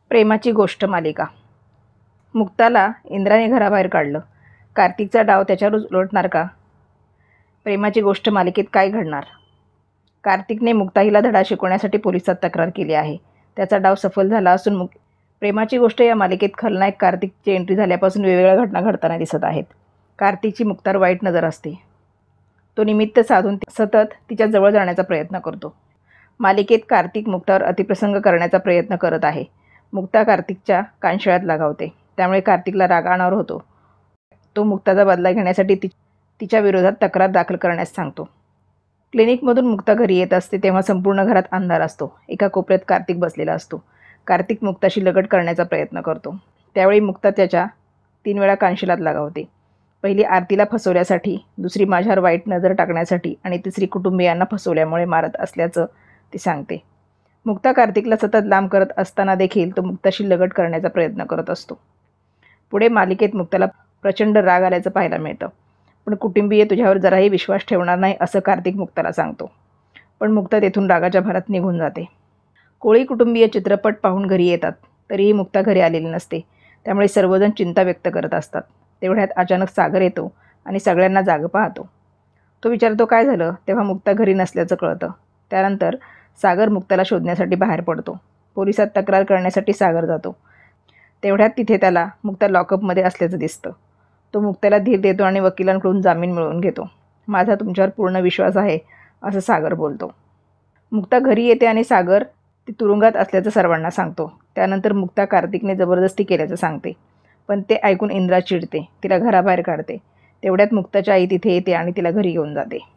प्रेमाची गोष्ट मालिका. मुक्ताला इंद्राने घराबाहेर काढलं. कार्तिकचा डाव त्याच्यावरच उलटणार का? प्रेमाची गोष्ट मालिकेत काय घडणार? कार्तिकने मुक्ताईला धडा शिकवण्यासाठी पोलिसात तक्रार केली आहे. त्याचा डाव सफल झाला असून प्रेमाची गोष्ट या मालिकेत खलनायक कार्तिकची एंट्री झाल्यापासून वेगवेगळ्या घटना घडताना दिसत आहेत. कार्तिकची मुक्तावर वाईट नजर असते. तो निमित्त साधून सतत तिच्या जवळ जाण्याचा प्रयत्न करतो. मालिकेत कार्तिक मुक्तावर अतिप्रसंग करण्याचा प्रयत्न करत आहे. मुक्ता कार्तिकच्या कानशिळात लगावते. त्यामुळे कार्तिकला राग अनावर होतो. तो मुक्ताचा बदला घेण्यासाठी तिच्या विरोधात तक्रार दाखल करण्यास सांगतो. क्लिनिकमधून मुक्ता घरी येत असते तेव्हा संपूर्ण घरात अंधार असतो. एका कोपऱ्यात कार्तिक बसलेला असतो. कार्तिक मुक्ताशी लगट करण्याचा प्रयत्न करतो. त्यावेळी मुक्ता त्याच्या 3 वेळा कानशिलात लगावते. पहिली आरतीला फसवल्यासाठी, दुसरी माझ्यावर वाईट नजर टाकण्यासाठी आणि तिसरी कुटुंबियांना फसवल्यामुळे मारत असल्याचं ती सांगते. मुक्ता कार्तिकला सतत लांब करत असताना देखील तो मुक्ताशी लगट करण्याचा प्रयत्न करत असतो. पुढे मालिकेत मुक्ताला प्रचंड राग आल्याचं पाहायला मिळतं. पण कुटुंबीय तुझ्यावर जराही विश्वास ठेवणार नाही असं कार्तिक मुक्ताला सांगतो. पण मुक्ता तेथून रागाच्या भरात निघून जाते. कोळी कुटुंबीय चित्रपट पाहून घरी येतात. तरीही मुक्ता घरी आलेली नसते. त्यामुळे सर्वजण चिंता व्यक्त करत असतात. तेवढ्यात अचानक सागर येतो आणि सगळ्यांना जागं पाहतो. तो विचारतो काय झालं, तेव्हा मुक्ता घरी नसल्याचं कळतं. त्यानंतर सागर मुक्ताला शोधण्यासाठी बाहेर पडतो. पोलिसात तक्रार करण्यासाठी सागर जातो. तेवढ्यात तिथे त्याला मुक्ता लॉकअपमध्ये असल्याचं दिसतं. तो मुक्ताला धीर देतो आणि वकिलांकडून जामीन मिळवून घेतो. माझा तुमच्यावर पूर्ण विश्वास आहे असं सागर बोलतो. मुक्ता घरी येते आणि सागर ती तुरुंगात असल्याचं सर्वांना सांगतो. त्यानंतर मुक्ता कार्तिकने जबरदस्ती केल्याचं सांगते. पण ते ऐकून इंद्रा चिडते. तिला घराबाहेर काढते. तेवढ्यात मुक्ताची आई तिथे येते आणि तिला घरी घेऊन जाते.